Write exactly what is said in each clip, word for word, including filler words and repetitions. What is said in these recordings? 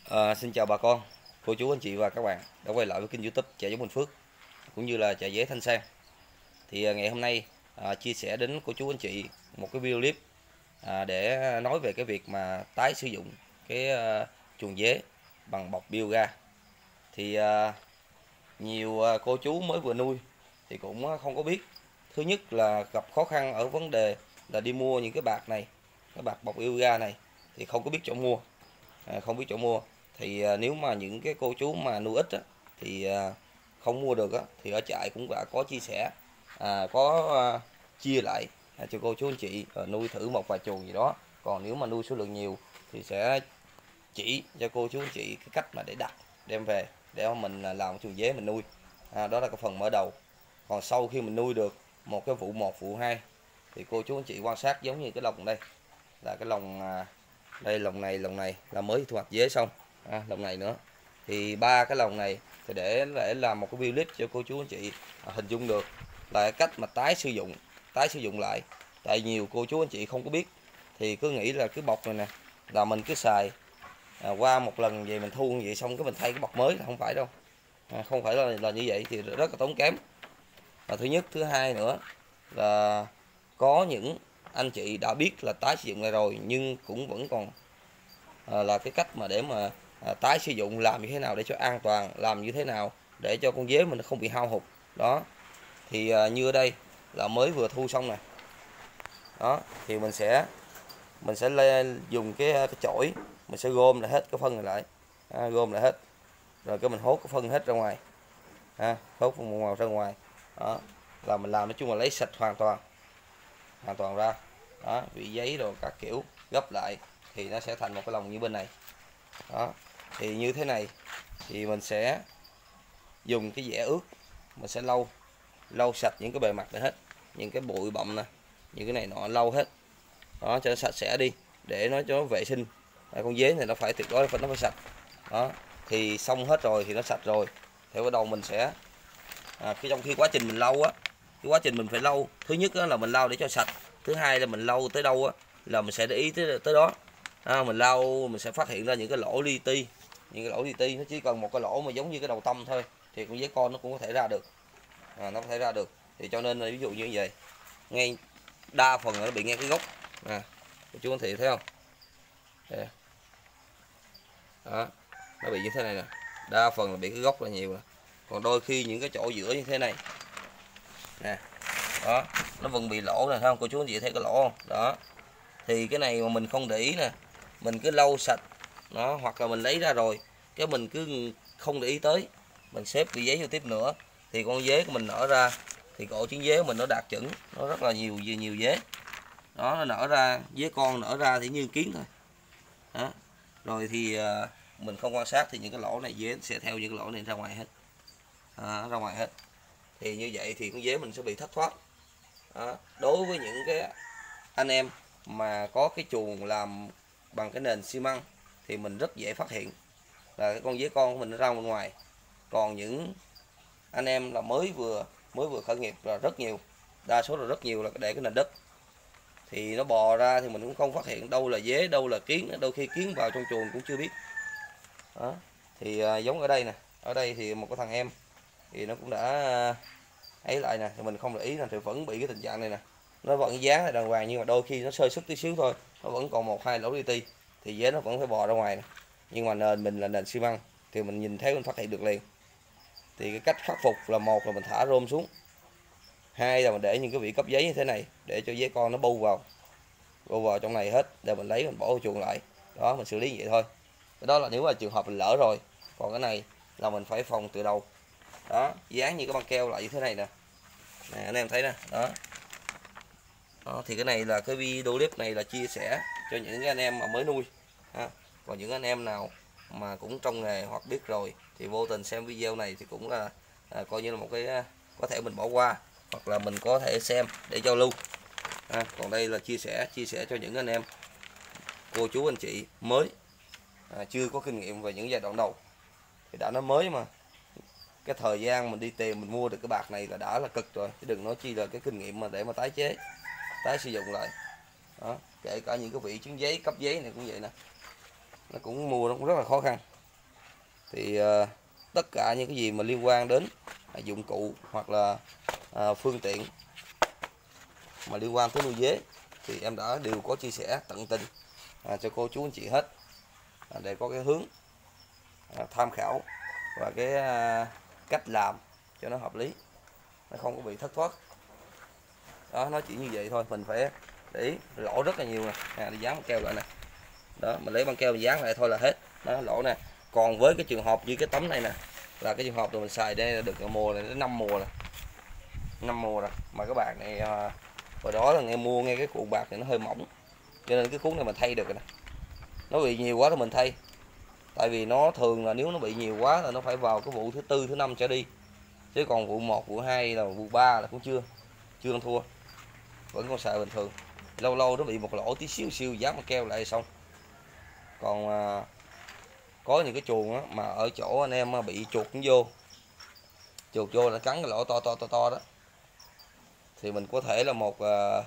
À, xin chào bà con, cô chú anh chị và các bạn đã quay lại với kênh YouTube Chợ Giống Bình Phước cũng như là chợ dế Thanh Sang. Thì à, ngày hôm nay à, chia sẻ đến cô chú anh chị một cái video clip à, để nói về cái việc mà tái sử dụng cái à, chuồng dế bằng bọc bioga. Thì à, nhiều à, cô chú mới vừa nuôi thì cũng không có biết. Thứ nhất là gặp khó khăn ở vấn đề là đi mua những cái bạc này, cái bạc bọc bioga này thì không có biết chỗ mua. À, không biết chỗ mua thì à, nếu mà những cái cô chú mà nuôi ít á, thì à, không mua được á, thì ở trại cũng đã có chia sẻ, à, có à, chia lại à, cho cô chú anh chị à, nuôi thử một vài chuồng gì đó. Còn nếu mà nuôi số lượng nhiều thì sẽ chỉ cho cô chú anh chị cái cách mà để đặt đem về để mà mình à, làm chuồng dế mình nuôi. À, đó là cái phần mở đầu. Còn sau khi mình nuôi được một cái vụ một vụ hai thì cô chú anh chị quan sát giống như cái lồng đây, là cái lồng à, đây lồng này lồng này là mới thu hoạch dế xong, à, lồng này nữa thì ba cái lồng này thì để để làm một cái video clip cho cô chú anh chị à, hình dung được là cái cách mà tái sử dụng tái sử dụng lại. Tại nhiều cô chú anh chị không có biết thì cứ nghĩ là cái bọc này nè là mình cứ xài à, qua một lần về mình thu như vậy xong cái mình thay cái bọc mới, là không phải đâu. À, không phải là, là như vậy thì rất là tốn kém. Và thứ nhất, thứ hai nữa là có những anh chị đã biết là tái sử dụng lại rồi nhưng cũng vẫn còn à, là cái cách mà để mà à, tái sử dụng làm như thế nào để cho an toàn, làm như thế nào để cho con dế mình không bị hao hụt đó. Thì à, như ở đây là mới vừa thu xong này đó, thì mình sẽ mình sẽ lên dùng cái cái chổi, mình sẽ gom lại hết cái phân này lại, à, gom lại hết rồi cái mình hốt cái phân hết ra ngoài, à, hốt phân màu ra ngoài đó, là mình làm nói chung là lấy sạch hoàn toàn hoàn toàn ra đó, vị giấy rồi các kiểu gấp lại thì nó sẽ thành một cái lồng như bên này đó. Thì như thế này thì mình sẽ dùng cái dẻ ướt, mình sẽ lau lau sạch những cái bề mặt này hết, những cái bụi bặm nè, những cái này nọ lau hết đó cho nó sạch sẽ đi để nó cho nó vệ sinh. À, con dế này nó phải tuyệt đối phải nó phải sạch đó. Thì xong hết rồi thì nó sạch rồi thì bắt đầu mình sẽ à, khi trong khi quá trình mình lau á, cái quá trình mình phải lau, thứ nhất là mình lau để cho sạch, thứ hai là mình lau tới đâu á là mình sẽ để ý tới tới đó. À, mình lau mình sẽ phát hiện ra những cái lỗ li ti, những cái lỗ li ti nó chỉ cần một cái lỗ mà giống như cái đầu tâm thôi thì con dế con nó cũng có thể ra được, à, nó có thể ra được. Thì cho nên là ví dụ như vậy, ngay đa phần là nó bị ngay cái gốc nè, chú anh chị thấy không? Đây. Đó, nó bị như thế này nè, đa phần là bị cái gốc là nhiều nè. Còn đôi khi những cái chỗ giữa như thế này nè, đó nó vẫn bị lỗ nè, thấy không cô chú anh chị thấy cái lỗ không? Đó thì cái này mà mình không để ý nè, mình cứ lau sạch nó, hoặc là mình lấy ra rồi cái mình cứ không để ý tới, mình xếp cái giấy vô tiếp nữa thì con dế của mình nở ra thì cái ổ trứng dế của mình nó đạt chuẩn, nó rất là nhiều nhiều dế đó, nó nở ra, dế con nở ra thì như kiến thôi đó. Rồi thì à, mình không quan sát thì những cái lỗ này dế sẽ theo những cái lỗ này ra ngoài hết, à, ra ngoài hết thì như vậy thì con dế mình sẽ bị thất thoát đó. Đối với những cái anh em mà có cái chuồng làm bằng cái nền xi măng thì mình rất dễ phát hiện là cái con dế con của mình nó ra bên ngoài. Còn những anh em là mới vừa mới vừa khởi nghiệp là rất nhiều, đa số là rất nhiều là để cái nền đất thì nó bò ra thì mình cũng không phát hiện đâu là dế đâu là kiến, đôi khi kiến vào trong chuồng cũng chưa biết đó. Thì à, giống ở đây nè, ở đây thì một cái thằng em thì nó cũng đã ấy lại nè, thì mình không để ý là thì vẫn bị cái tình trạng này nè, nó vẫn dán là đàng hoàng nhưng mà đôi khi nó sơ sức tí xíu thôi nó vẫn còn một hai lỗ li ti thì dế nó vẫn phải bò ra ngoài nè. Nhưng mà nền mình là nền xi măng thì mình nhìn thấy mình phát hiện được liền. Thì cái cách khắc phục là một là mình thả rôm xuống, hai là mình để những cái vị cấp giấy như thế này để cho dế con nó bu vào bu vào trong này hết để mình lấy mình bỏ vô chuồng lại đó, mình xử lý vậy thôi. Cái đó là nếu mà trường hợp mình lỡ rồi, còn cái này là mình phải phòng từ đầu đó, dán như cái băng keo lại như thế này nè, nè anh em thấy nè đó. Đó thì cái này là cái video clip này là chia sẻ cho những cái anh em mà mới nuôi ha. Còn những anh em nào mà cũng trong nghề hoặc biết rồi thì vô tình xem video này thì cũng là à, coi như là một cái có thể mình bỏ qua hoặc là mình có thể xem để giao lưu. À, còn đây là chia sẻ chia sẻ cho những anh em cô chú anh chị mới à, chưa có kinh nghiệm về những giai đoạn đầu. Thì đã nói mới mà cái thời gian mình đi tìm mình mua được cái bạc này là đã là cực rồi chứ đừng nói chi là cái kinh nghiệm mà để mà tái chế tái sử dụng lại đó. Kể cả những cái vị trứng giấy cấp giấy này cũng vậy nè, nó cũng mua nó cũng rất là khó khăn thì uh, tất cả những cái gì mà liên quan đến uh, dụng cụ hoặc là uh, phương tiện mà liên quan tới nuôi dế thì em đã đều có chia sẻ tận tình uh, cho cô chú anh chị hết, uh, để có cái hướng uh, tham khảo và cái uh, cách làm cho nó hợp lý, nó không có bị thất thoát. Đó, nó chỉ như vậy thôi, mình phải để ý lỗ rất là nhiều nè, à, đi dán băng keo lại nè, đó mình lấy băng keo mình dán lại thôi là hết, đó lỗ nè. Còn với cái trường hợp như cái tấm này nè, là cái trường hợp mà mình xài đây là được mùa này đến năm mùa rồi, năm mùa rồi mà cái bạc này à, hồi đó là nghe mua nghe cái cuộn bạc này nó hơi mỏng, cho nên cái cuốn này mình thay được rồi nè. Nó bị nhiều quá thì mình thay, tại vì nó thường là nếu nó bị nhiều quá là nó phải vào cái vụ thứ tư thứ năm trở đi, chứ còn vụ một vụ hai là vụ ba là cũng chưa chưa ăn thua, vẫn còn xài bình thường. Lâu lâu nó bị một lỗ tí xíu xíu dán băng keo lại xong. Còn à, có những cái chuồng á, mà ở chỗ anh em bị chuột cũng vô chuột vô là cắn cái lỗ to to to to đó, thì mình có thể là một à,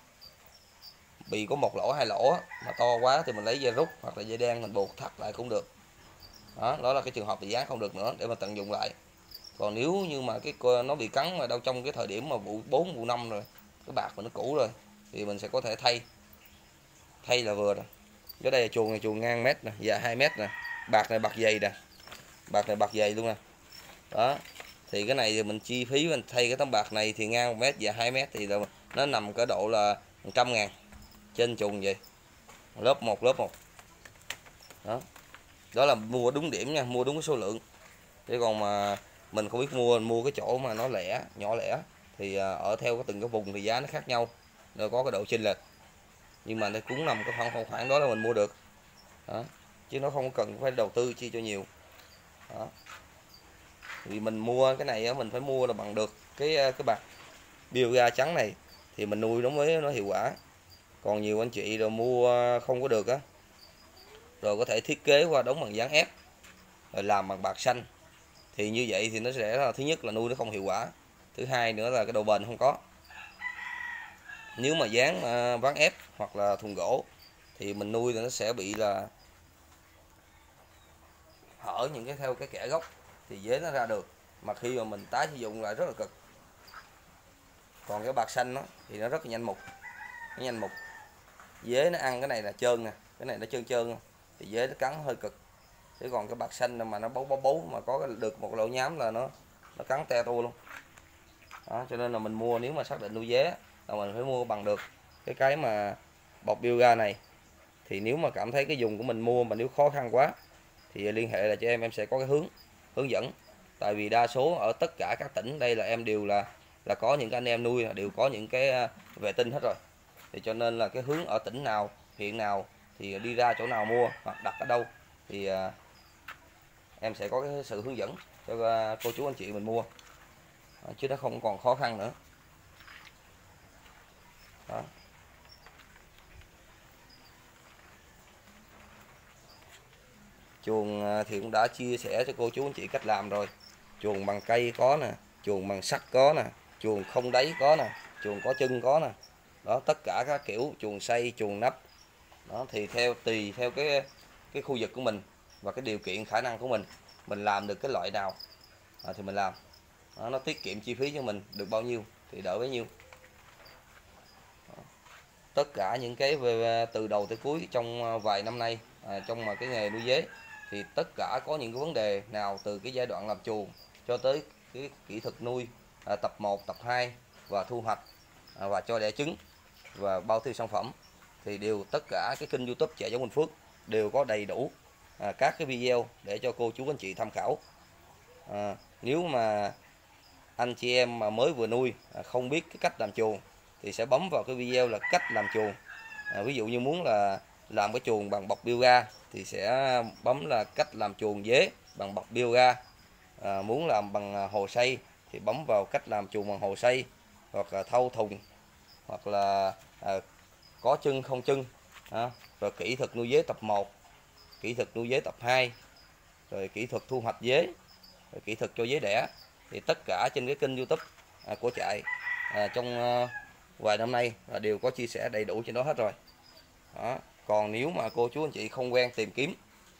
bị có một lỗ hai lỗ á, mà to quá thì mình lấy dây rút hoặc là dây đen mình buộc thắt lại cũng được. Đó, đó là cái trường hợp bị dán không được nữa để mà tận dụng lại. Còn nếu như mà cái nó bị cắn mà đâu trong cái thời điểm mà vụ bốn vụ năm rồi, cái bạc mà nó cũ rồi, thì mình sẽ có thể thay thay là vừa rồi. Ở đây là chuồng này chuồng ngang mét nè, dài hai mét nè, bạc này bạc dày nè, bạc này bạc dày luôn nè. Đó thì cái này thì mình chi phí mình thay cái tấm bạc này thì ngang một mét dài hai mét thì nó nằm cái độ là một trăm ngàn trên chuồng vậy, lớp một lớp một. Đó, đó là mua đúng điểm nha, mua đúng cái số lượng. Chứ còn mà mình không biết mua mua cái chỗ mà nó lẻ nhỏ lẻ thì ở theo cái từng cái vùng thì giá nó khác nhau, nó có cái độ chênh lệch, nhưng mà nó cũng nằm cái khoảng khoảng đó là mình mua được. Đó, chứ nó không cần phải đầu tư chi cho nhiều. Đó, vì mình mua cái này mình phải mua là bằng được cái cái bạc bioga trắng này thì mình nuôi nó mới nó hiệu quả. Còn nhiều anh chị rồi mua không có được á, rồi có thể thiết kế qua đóng bằng dán ép rồi làm bằng bạc xanh, thì như vậy thì nó sẽ là thứ nhất là nuôi nó không hiệu quả, thứ hai nữa là cái độ bền không có. Nếu mà dán ván ép hoặc là thùng gỗ thì mình nuôi thì nó sẽ bị là hở những cái theo cái kẽ gốc thì dế nó ra được, mà khi mà mình tái sử dụng lại rất là cực. Còn cái bạc xanh đó, thì nó rất là nhanh mục, nó nhanh mục, dế nó ăn cái này là trơn nè, cái này nó trơn trơn thì dế nó cắn hơi cực. Chứ còn cái bạc xanh mà nó bấu bấu bấu mà có được một lỗ nhám là nó nó cắn te tua luôn. Đó, cho nên là mình mua nếu mà xác định nuôi dế là mình phải mua bằng được cái cái mà bọc bioga này. Thì nếu mà cảm thấy cái dùng của mình mua mà nếu khó khăn quá thì liên hệ là cho em, em sẽ có cái hướng hướng dẫn. Tại vì đa số ở tất cả các tỉnh đây là em đều là là có những cái anh em nuôi đều có những cái vệ tinh hết rồi, thì cho nên là cái hướng ở tỉnh nào huyện nào thì đi ra chỗ nào mua hoặc đặt ở đâu thì uh, em sẽ có cái sự hướng dẫn cho uh, cô chú anh chị mình mua, uh, chứ nó không còn khó khăn nữa. Đó. Chuồng thì cũng đã chia sẻ cho cô chú anh chị cách làm rồi. Chuồng bằng cây có nè, chuồng bằng sắt có nè, chuồng không đáy có nè, chuồng có chân có nè. Đó, tất cả các kiểu chuồng xây, chuồng nắp. Đó thì theo tùy theo cái cái khu vực của mình và cái điều kiện khả năng của mình, mình làm được cái loại nào à, thì mình làm. Đó, nó tiết kiệm chi phí cho mình được bao nhiêu thì đỡ bấy nhiêu. Đó. Tất cả những cái về, từ đầu tới cuối trong vài năm nay à, trong mà cái nghề nuôi dế thì tất cả có những cái vấn đề nào từ cái giai đoạn làm chuồng cho tới cái kỹ thuật nuôi à, tập một, tập hai và thu hoạch à, và cho đẻ trứng và bao tiêu sản phẩm thì đều tất cả cái kênh YouTube Trại Giống Bình Phước đều có đầy đủ à, các cái video để cho cô chú anh chị tham khảo. À, nếu mà anh chị em mà mới vừa nuôi à, không biết cái cách làm chuồng thì sẽ bấm vào cái video là cách làm chuồng. À, ví dụ như muốn là làm cái chuồng bằng bọc bioga thì sẽ bấm là cách làm chuồng dế bằng bọc bioga. À, muốn làm bằng hồ xây thì bấm vào cách làm chuồng bằng hồ xây, hoặc là thau thùng, hoặc là à, có chân không chân. À, rồi kỹ thuật nuôi dế tập một, kỹ thuật nuôi dế tập hai, rồi kỹ thuật thu hoạch dế, rồi kỹ thuật cho dế đẻ, thì tất cả trên cái kênh YouTube à, của trại à, trong à, vài năm nay là đều có chia sẻ đầy đủ trên đó hết rồi. Đó. Còn nếu mà cô chú anh chị không quen tìm kiếm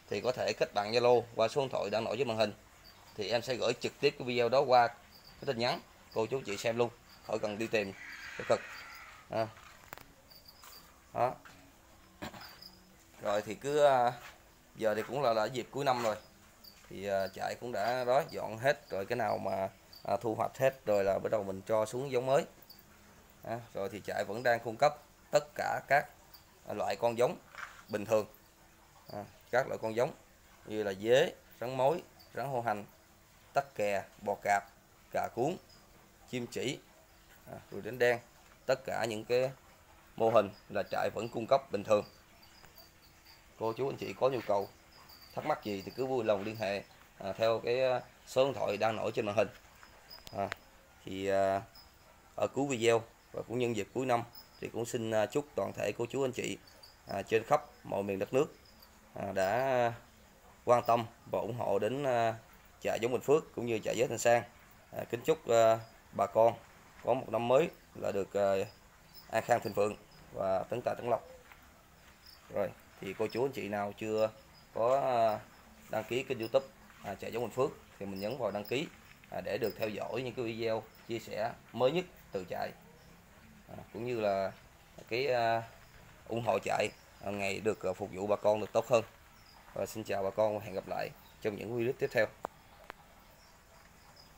thì có thể kết bạn Zalo qua số điện thoại đang nổi trên màn hình, thì em sẽ gửi trực tiếp cái video đó qua cái tin nhắn, cô chú chị xem luôn, khỏi cần đi tìm cái cực. À. Đó. Rồi thì cứ giờ thì cũng là là dịp cuối năm rồi, thì trại cũng đã đó dọn hết rồi, cái nào mà à, thu hoạch hết rồi là bắt đầu mình cho xuống giống mới. À, rồi thì trại vẫn đang cung cấp tất cả các loại con giống bình thường, à, các loại con giống như là dế, rắn mối, rắn hổ hành, tắc kè, bò cạp, cà cuống, chim chỉ, à, rồi đến đen, tất cả những cái mô hình là trại vẫn cung cấp bình thường. Cô chú anh chị có nhu cầu thắc mắc gì thì cứ vui lòng liên hệ à, theo cái số điện thoại đang nổi trên màn hình. À, thì à, ở cuối video và cũng nhân dịp cuối năm thì cũng xin chúc toàn thể cô chú anh chị à, trên khắp mọi miền đất nước à, đã quan tâm và ủng hộ đến à, trại giống Bình Phước cũng như trại dế Thanh Sang. À, kính chúc à, bà con có một năm mới là được à, an khang thịnh vượng và tấn tài tấn lộc. Rồi thì cô chú anh chị nào chưa có đăng ký kênh YouTube à, trại giống Bình Phước thì mình nhấn vào đăng ký à, để được theo dõi những cái video chia sẻ mới nhất từ trại, à, cũng như là cái à, ủng hộ trại à, ngày được à, phục vụ bà con được tốt hơn. Và xin chào bà con và hẹn gặp lại trong những video tiếp theo.